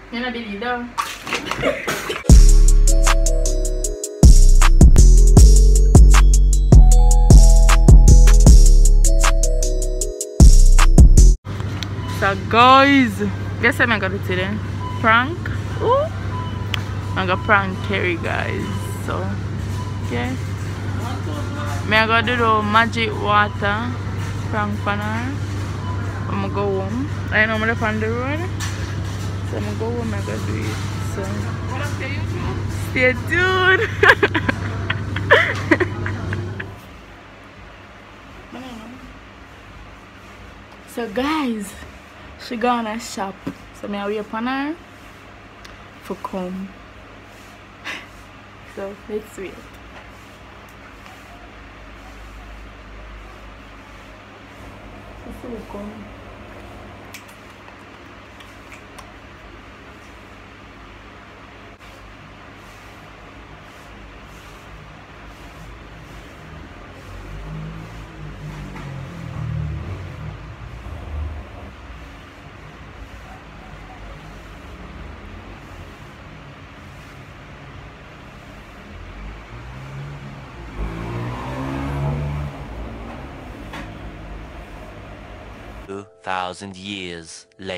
You don't believe though? So guys, guess what I'm gonna do today? Prank? Ooh. I'm gonna prank Kerry, guys. So yeah. I'm gonna do the magic water prank on her. I'm gonna go home. I know I'm gonna on the road. So I'm gonna go home and gonna do it. So stay tuned. So guys, she gonna shop. So me wait upon her for come. So let's wait. So we come. 2,000 years later.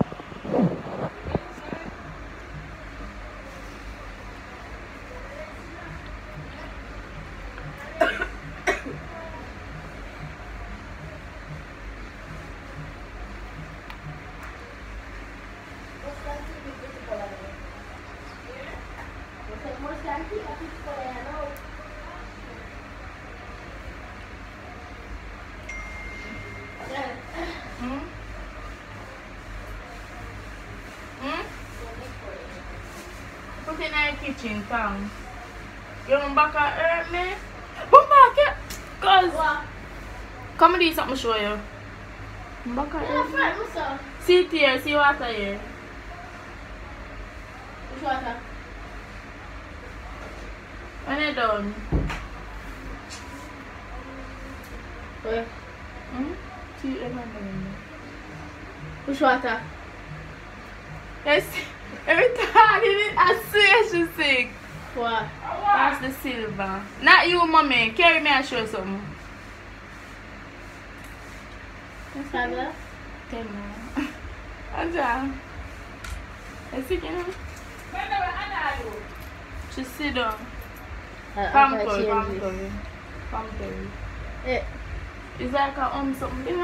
Put in the kitchen, Tom. You want back at hurt me? Come back here. Cause come and do something show you. Come back at hurt me. See it here, see water here. Which water? When you done. Where? See it every Which water? Yes. Every time I swear she's sick. What? That's the silver. Not you, mommy. Carry me and show something. Silver? Tell me. Anja. I see you. She sit down. Pamper. It's like a something. You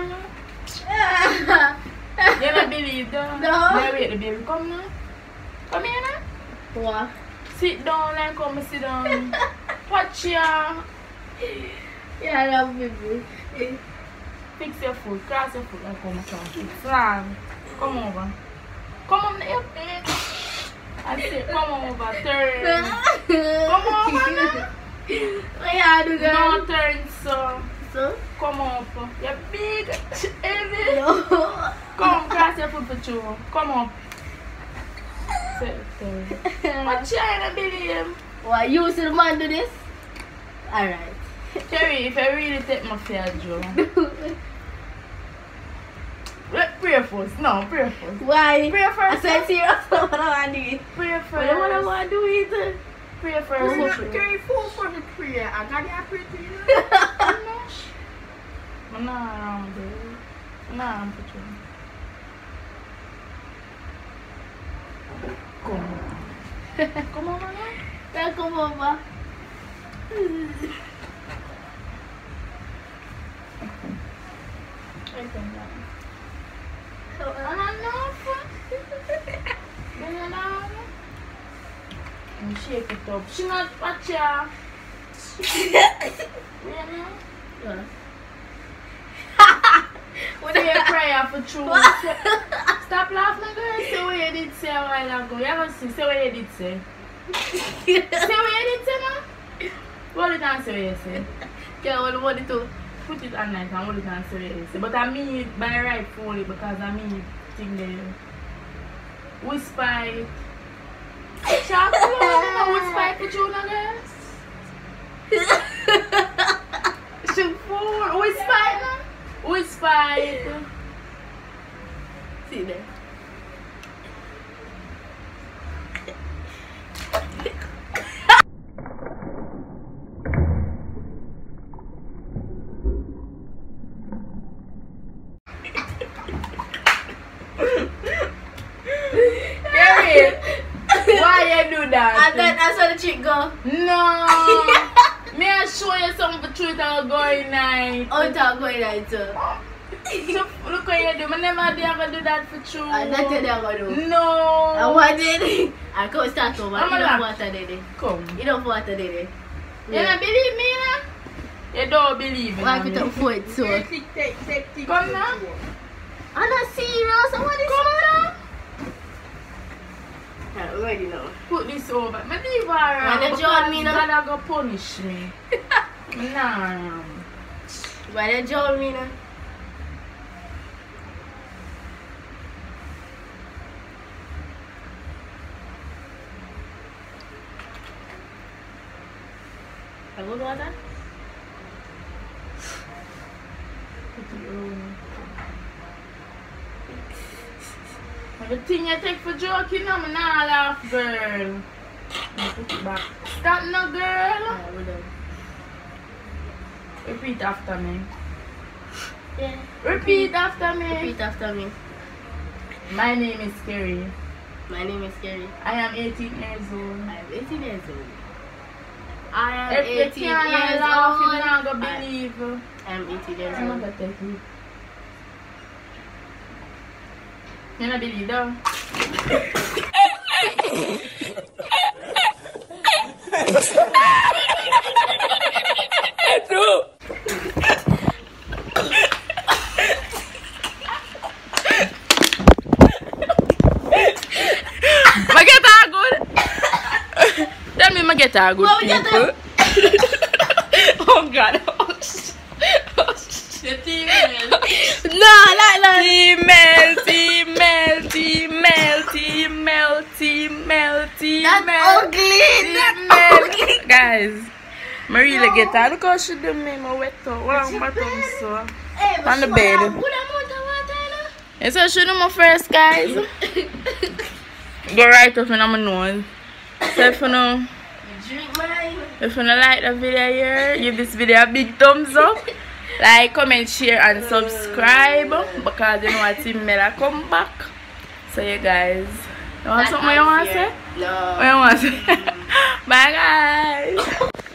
don't believe that? No. Wait, the baby come now. Come here now. What? Sit down and come sit down. Watch ya. Yeah, I love baby. Fix your foot, cross your foot and come down. Slam. Come over. Come on your feet. I say come over, turn. Come over now. What you do, girl? No turn so. So? Come up. You're big, heavy. No. Come, cross your foot for you. Come up. What you ain't believe? Why you see the man do this? Alright. Kerry, if I really take my fear, Joe. Pray first. No, pray first. Why? Pray first. I said serious. What do I do it? Pray first. What do I want to do it? Pray first. Carry full for the prayer. I got that pray to you. I'm not around there. I'm not around for you. Come. Come over now. Yeah, come over. And shake it up. She not watch ya. Really? Yeah. When you prayer for true. Stop laughing, girl. Say what you did say a while ago. You haven't seen. Say what you did say. Say what you did say now. Hold it and say what you say. Yeah, what do you do? Put it on night and hold it and say what you say. But I mean it by right fully because I mean it thing there. Whisper it. Chocolate, whisper it for you, guys. She fool. Whisper it now. Whisper it. See there. that. That's how the chick go. No. May I show you something for truth and going night? Oh, it's all going on too. So, look what you do. I never did ever do that for truth. That's what I'm going to do. No. I want it. I can't start over. I'm You don't like, water there. come. You don't water there. You don't believe me, nah? You don't believe me. Why put up for it so? Come now. I'm not serious. I want this one. I already know. Put this over. I leave her around. Why don't you want me now? God go punish me. Nah. Why don't you want me now? A good water? The thing you take for joking, I'm not laugh, girl. Put it back. Stop now, girl. Yeah, we're done. Repeat after me. Yeah. Repeat after me. Repeat after me. My name is Kerry. My name is Kerry. I am 18 years old. I am 18 years old. I am If 18 you years can't laugh, you're old. not going to believe. I am 18 years I'm not old. going to take you. You don't believe that? I get that good. Tell me I get that good. What we get people. Oh God. Oh, shit. No, like that. That's ugly. Guys, I really get that. Look how she do me. My wet out. Wow, my tongue so. Hey, On the but bed. good amount of water, Yes, I should do my first, guys. Go right up in my nose. So if you know, you drink mine. if you don't like the video here, give this video a big thumbs up. Like, comment, share, and subscribe. Because you know what Team Mela come back. So you guys, you want something you want to say? No. What you want to say? Bye guys.